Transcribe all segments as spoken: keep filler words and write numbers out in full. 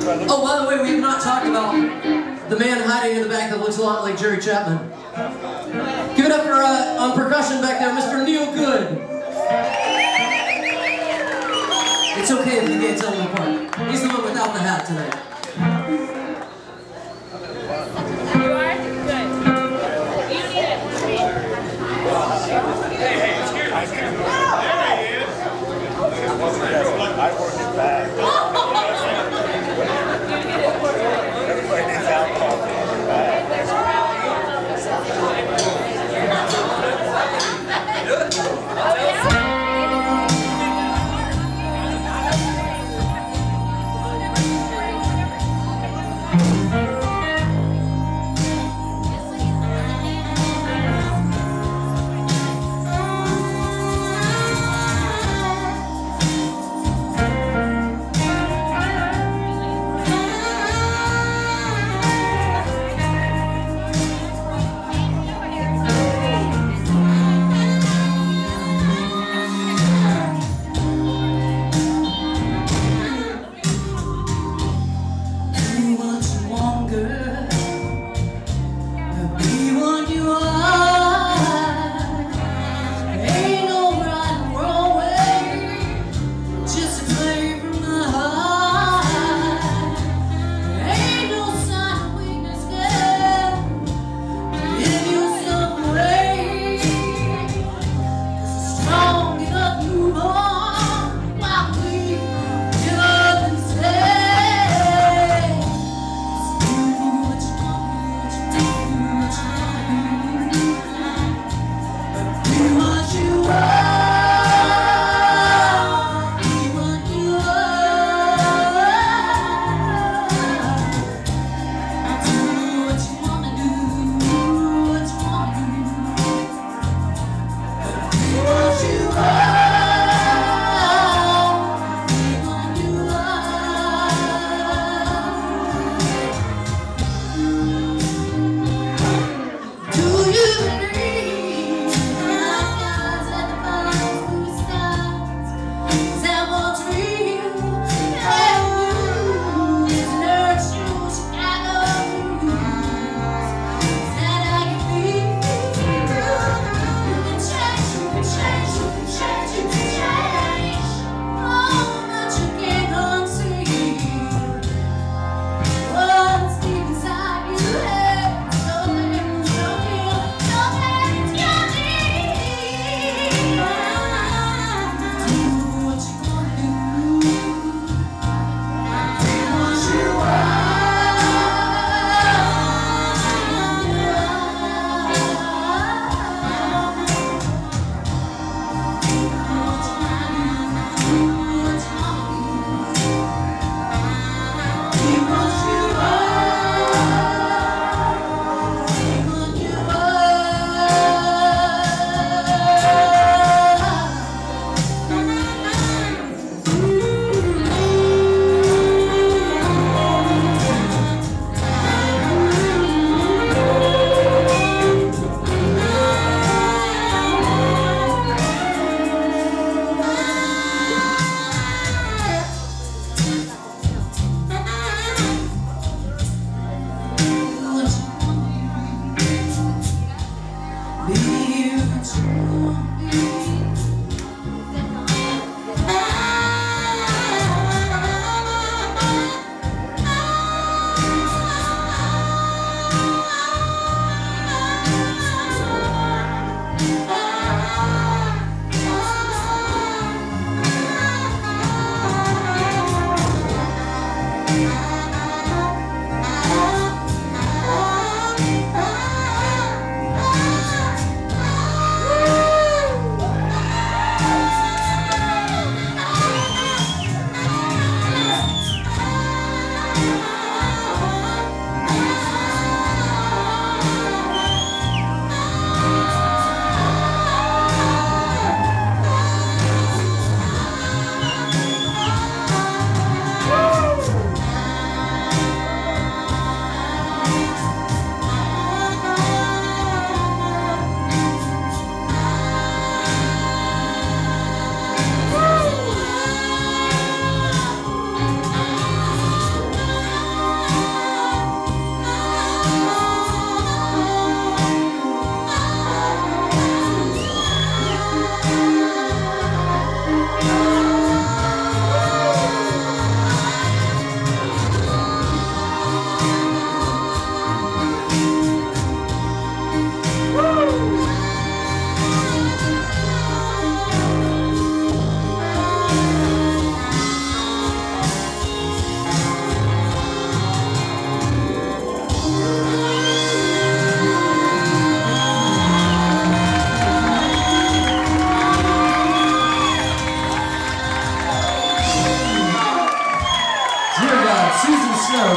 Oh, by the way, we have not talked about the man hiding in the back that looks a lot like Jerry Chapman. Give it up for, uh, on percussion back there, Mister Neil Good. It's okay if you can't tell him apart. He's the one without the hat tonight. You are? Good. You need it. Hey, hey, excuse me. Excuse me. There he is. I work it back. Everybody needs alcohol.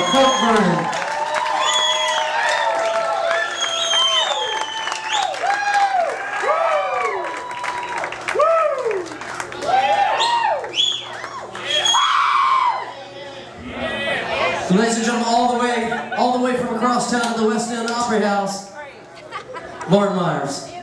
Colt Vernon. So ladies and gentlemen, all the way, all the way from across town to the West End Opry House, Lauren Myers.